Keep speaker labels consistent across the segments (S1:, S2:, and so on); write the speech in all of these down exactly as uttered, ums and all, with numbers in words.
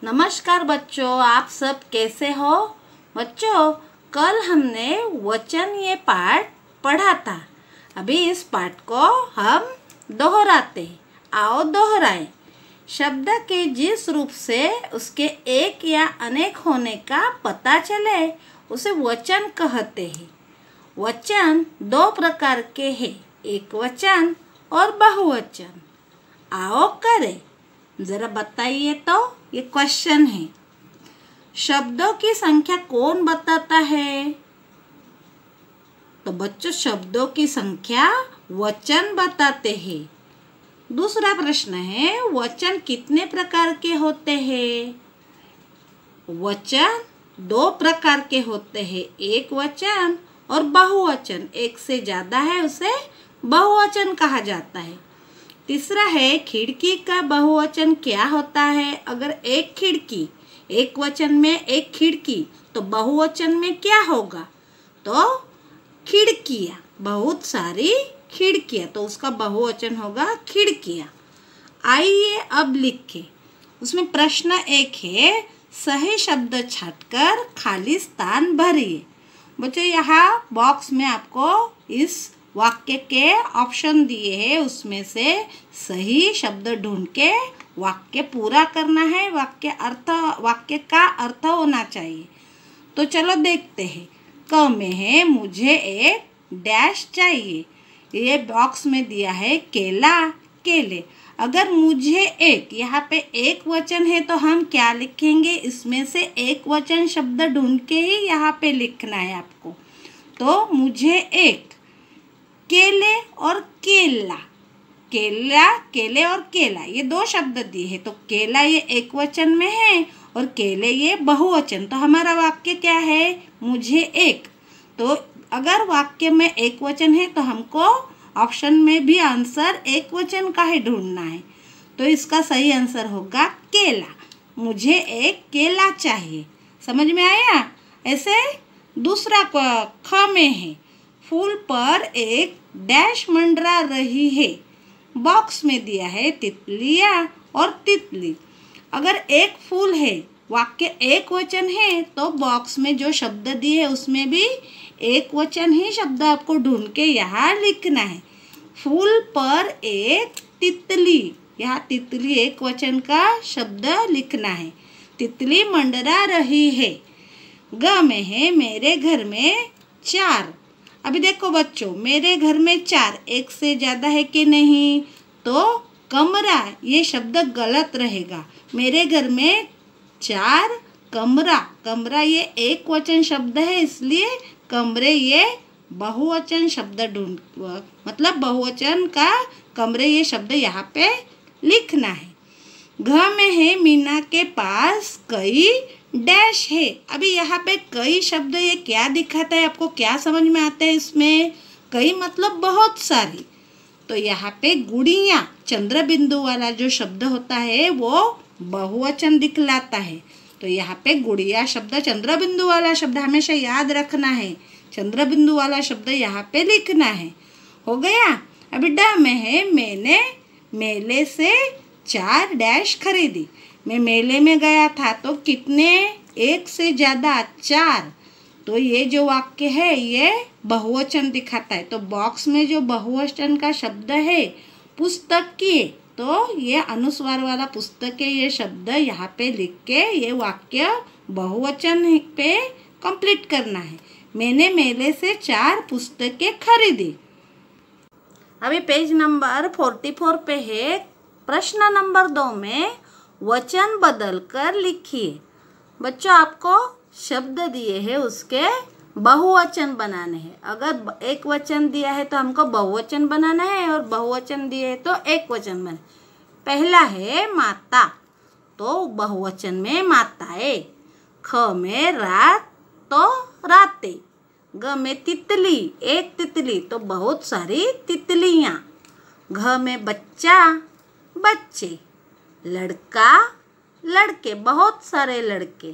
S1: नमस्कार बच्चों, आप सब कैसे हो? बच्चों, कल हमने वचन ये पाठ पढ़ा था। अभी इस पाठ को हम दोहराते हैं। आओ दोहराएं। शब्द के जिस रूप से उसके एक या अनेक होने का पता चले उसे वचन कहते हैं। वचन दो प्रकार के हैं, एक वचन और बहुवचन। आओ करें, जरा बताइए। तो ये क्वेश्चन है, शब्दों की संख्या कौन बताता है? तो बच्चों, शब्दों की संख्या वचन बताते हैं। दूसरा प्रश्न है, वचन कितने प्रकार के होते हैं? वचन दो प्रकार के होते हैं, एक वचन और बहुवचन। एक से ज्यादा है उसे बहुवचन कहा जाता है। तीसरा है, खिड़की का बहुवचन क्या होता है? अगर एक खिड़की, एक वचन में एक खिड़की, तो बहुवचन में क्या होगा? तो खिड़कियाँ, बहुत सारी खिड़कियाँ, तो उसका बहुवचन होगा खिड़कियाँ। आइए अब लिखें। उसमें प्रश्न एक है, सही शब्द छांटकर खाली स्थान भरिए। बच्चों, यहाँ बॉक्स में आपको इस वाक्य के ऑप्शन दिए हैं, उसमें से सही शब्द ढूंढ के वाक्य पूरा करना है। वाक्य अर्थ वाक्य का अर्थ होना चाहिए। तो चलो देखते हैं। क में है, मुझे एक डैश चाहिए। ये बॉक्स में दिया है केला, केले। अगर मुझे एक, यहाँ पे एक वचन है तो हम क्या लिखेंगे? इसमें से एक वचन शब्द ढूंढ के ही यहाँ पे लिखना है आपको। तो मुझे एक, केले और केला, केला, केले और केला, ये दो शब्द दिए हैं। तो केला ये एक वचन में है और केले ये बहुवचन। तो हमारा वाक्य क्या है? मुझे एक। तो अगर वाक्य में एक वचन है तो हमको ऑप्शन में भी आंसर एक वचन का ही ढूंढना है। तो इसका सही आंसर होगा केला। मुझे एक केला चाहिए। समझ में आया? ऐसे दूसरा ख में है, फूल पर एक डैश मंडरा रही है। बॉक्स में दिया है तितलियाँ और तितली। अगर एक फूल है, वाक्य एक वचन है, तो बॉक्स में जो शब्द दिए है उसमें भी एक वचन ही शब्द आपको ढूंढ के यहाँ लिखना है। फूल पर एक तितली, यहाँ तितली एक वचन का शब्द लिखना है। तितली मंडरा रही है। ग में है, मेरे घर में चार। अभी देखो बच्चों, मेरे घर में चार, एक से ज़्यादा है कि नहीं? तो कमरा ये शब्द गलत रहेगा। मेरे घर में चार कमरा, कमरा ये एक वचन शब्द है, इसलिए कमरे ये बहुवचन शब्द ढूंढ, मतलब बहुवचन का कमरे ये शब्द यहाँ पे लिखना है। घ में है, मीना के पास कई डैश है। अभी यहाँ पे कई शब्द ये क्या दिखाता है? आपको क्या समझ में आता है इसमें? कई मतलब बहुत सारी। तो यहाँ पे गुड़िया, चंद्र बिंदु वाला जो शब्द होता है वो बहुवचन दिखलाता है। तो यहाँ पे गुड़िया शब्द चंद्र बिंदु वाला शब्द हमेशा याद रखना है। चंद्र बिंदु वाला शब्द यहाँ पे लिखना है। हो गया? अभी ड में है, मैंने मेले से चार डैश खरीदी। मैं मेले में गया था, तो कितने? एक से ज़्यादा, चार। तो ये जो वाक्य है ये बहुवचन दिखाता है। तो बॉक्स में जो बहुवचन का शब्द है पुस्तक की, तो ये अनुस्वार वाला पुस्तक के ये शब्द यहाँ पे लिख के ये वाक्य बहुवचन पे कंप्लीट करना है। मैंने मेले से चार पुस्तकें खरीदी। अभी पेज नंबर फोर्टी फोर पे है। प्रश्न नंबर दो में वचन बदलकर लिखिए। बच्चों, आपको शब्द दिए हैं, उसके बहुवचन बनाने हैं। अगर एक वचन दिया है तो हमको बहुवचन बनाना है, और बहुवचन दिए है तो एक वचन बना। पहला है माता, तो बहुवचन में माताएं। ख में रात, तो रातें। ग में तितली, एक तितली, तो बहुत सारी तितलियाँ। घ में बच्चा, बच्चे। लड़का, लड़के, बहुत सारे लड़के।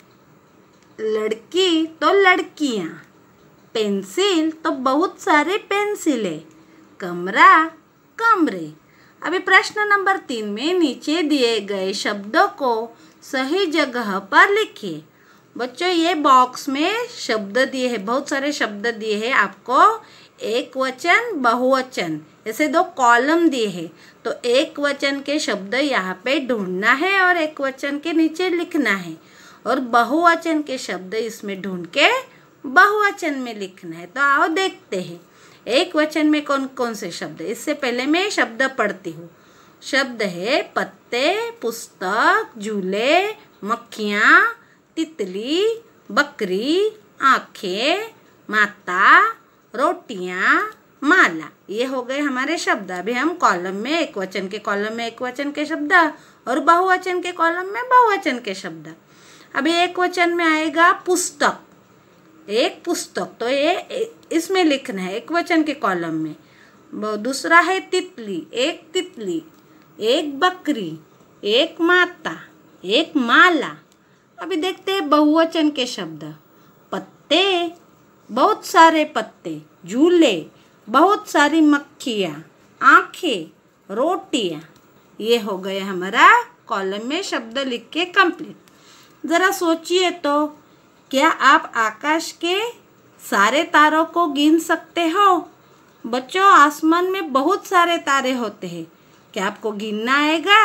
S1: लड़की, तो लड़कियाँ। पेंसिल, तो बहुत सारे पेंसिलें। कमरा, कमरे। अभी प्रश्न नंबर तीन में नीचे दिए गए शब्दों को सही जगह पर लिखिए। बच्चों ये बॉक्स में शब्द दिए हैं, बहुत सारे शब्द दिए हैं आपको। एक वचन, बहुवचन, ऐसे दो कॉलम दिए हैं। तो एक वचन के शब्द यहाँ पे ढूंढना है और एक वचन के नीचे लिखना है, और बहुवचन के शब्द इसमें ढूंढ के बहुवचन में लिखना है। तो आओ देखते हैं एक वचन में कौन कौन से शब्द है। इससे पहले मैं शब्द पढ़ती हूँ। शब्द है पत्ते, पुस्तक, झूले, मक्खियाँ, तितली, बकरी, आँखें, माता, रोटियाँ, माला। ये हो गए हमारे शब्द। अभी हम कॉलम में एक वचन के कॉलम में एक वचन के शब्द और बहुवचन के कॉलम में बहुवचन के शब्द। अभी एक वचन में आएगा पुस्तक, एक पुस्तक, तो ये इसमें लिखना है एक वचन के कॉलम में। दूसरा है तितली, एक तितली, एक बकरी, एक माता, एक माला। अभी देखते हैं बहुवचन के शब्द। पत्ते, बहुत सारे पत्ते, झूले, बहुत सारी मक्खियाँ, आँखें, रोटियाँ। ये हो गए हमारा कॉलम में शब्द लिख के कंप्लीट। ज़रा सोचिए तो, क्या आप आकाश के सारे तारों को गिन सकते हो? बच्चों आसमान में बहुत सारे तारे होते हैं, क्या आपको गिनना आएगा?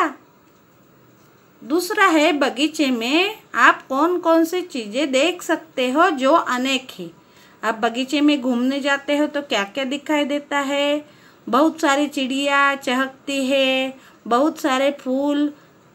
S1: दूसरा है बगीचे में आप कौन कौन सी चीज़ें देख सकते हो जो अनेक है। आप बगीचे में घूमने जाते हो तो क्या क्या दिखाई देता है? बहुत सारी चिड़िया चहकती है, बहुत सारे फूल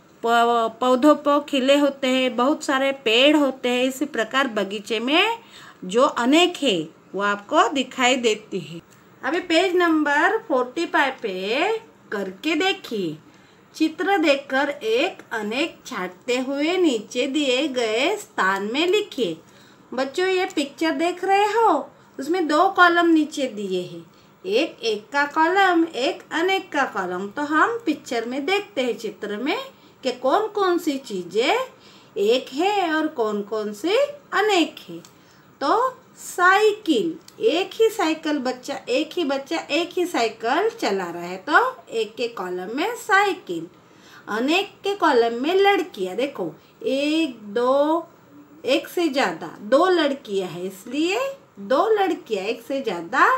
S1: पौधों पर खिले होते हैं, बहुत सारे पेड़ होते हैं। इसी प्रकार बगीचे में जो अनेक है वो आपको दिखाई देती है। अभी पेज नंबर फोर्टी फाइव पे करके देखिए। चित्र देखकर एक अनेक छांटते हुए नीचे दिए गए स्थान में लिखिए। बच्चों ये पिक्चर देख रहे हो, उसमें दो कॉलम नीचे दिए हैं, एक एक का कॉलम, एक अनेक का कॉलम। तो हम पिक्चर में देखते हैं चित्र में कि कौन कौन सी चीज़ें एक है और कौन कौन सी अनेक है। तो साइकिल, एक ही साइकिल बच्चा एक ही बच्चा एक ही साइकिल चला रहा है, तो एक के कॉलम में साइकिल। अनेक के कॉलम में लड़कियां, देखो एक दो, एक से ज़्यादा, दो लड़कियां हैं इसलिए दो लड़कियां, एक से ज़्यादा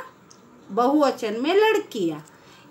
S1: बहुवचन में लड़कियां।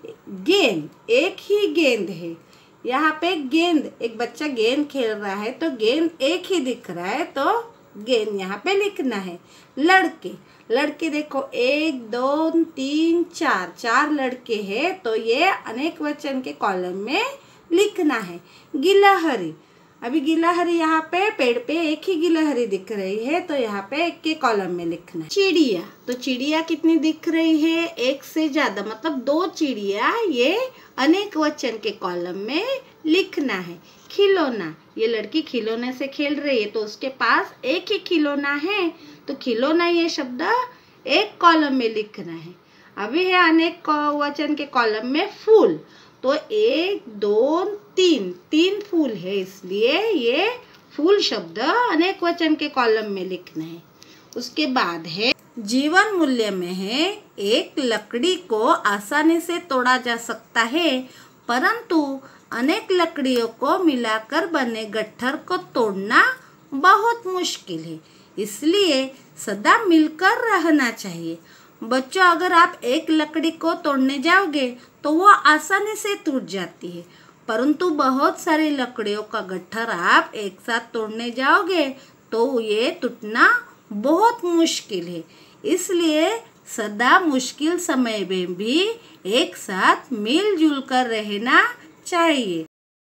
S1: गेंद, एक ही गेंद है, यहाँ पे गेंद, एक बच्चा गेंद खेल रहा है तो गेंद एक ही दिख रहा है तो गेंद यहाँ पे लिखना है। लड़के, लड़के देखो एक दो तीन चार, चार लड़के हैं तो ये अनेक वचन के कॉलम में लिखना है। गिलहरी, अभी गिलहरी यहाँ पे पेड़ पे एक ही गिलहरी दिख रही है तो यहाँ पे एक के कॉलम में लिखना है। चिड़िया, तो चिड़िया कितनी दिख रही है? एक से ज्यादा, मतलब दो चिड़िया, ये अनेक वचन के कॉलम में लिखना है। खिलौना, ये लड़की खिलौने से खेल रही है तो उसके पास एक ही खिलौना है तो खिलौना ये शब्द एक कॉलम में लिखना है। अभी है अनेक वचन के कॉलम में फूल, तो एक दो तीन, तीन फूल है इसलिए ये फूल शब्द अनेक वचन के कॉलम में लिखना है। उसके बाद है जीवन मूल्य में है, एक लकड़ी को आसानी से तोड़ा जा सकता है परंतु अनेक लकड़ियों को मिलाकर बने गट्ठर को तोड़ना बहुत मुश्किल है, इसलिए सदा मिलकर रहना चाहिए। बच्चों अगर आप एक लकड़ी को तोड़ने जाओगे तो वो आसानी से टूट जाती है, परंतु बहुत सारी लकड़ियों का गट्ठर आप एक साथ तोड़ने जाओगे तो ये टूटना बहुत मुश्किल है, इसलिए सदा मुश्किल समय में भी एक साथ मिलजुल कर रहना चाहिए।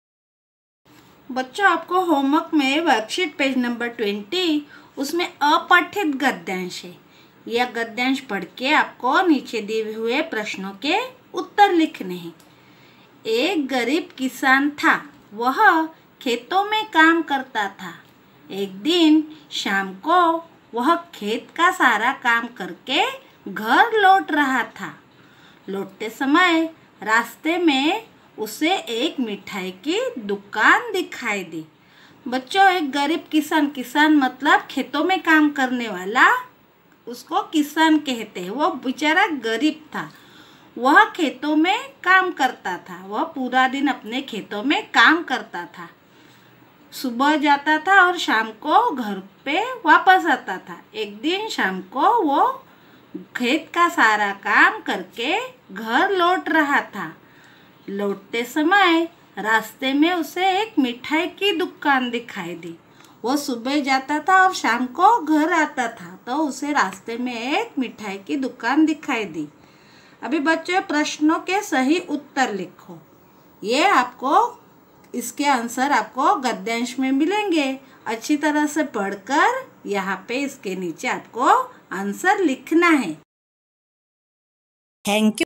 S1: बच्चों आपको होमवर्क में वर्कशीट पेज नंबर ट्वेंटी, उसमें अपठित गद्यांश है। यह गद्यांश पढ़ के आपको नीचे दिए हुए प्रश्नों के उत्तर लिखने हैं। एक गरीब किसान था, वह खेतों में काम करता था। एक दिन शाम को वह खेत का सारा काम करके घर लौट रहा था। लौटते समय रास्ते में उसे एक मिठाई की दुकान दिखाई दी। बच्चों एक गरीब किसान, किसान मतलब खेतों में काम करने वाला, उसको किसान कहते हैं। वो बेचारा गरीब था, वह खेतों में काम करता था, वह पूरा दिन अपने खेतों में काम करता था। सुबह जाता था और शाम को घर पे वापस आता था। एक दिन शाम को वो खेत का सारा काम करके घर लौट रहा था। लौटते समय रास्ते में उसे एक मिठाई की दुकान दिखाई दी। वो सुबह जाता था और शाम को घर आता था, तो उसे रास्ते में एक मिठाई की दुकान दिखाई दी। अभी बच्चों प्रश्नों के सही उत्तर लिखो। ये आपको इसके आंसर आपको गद्यांश में मिलेंगे। अच्छी तरह से पढ़कर यहाँ पे इसके नीचे आपको आंसर लिखना है।
S2: Thank you.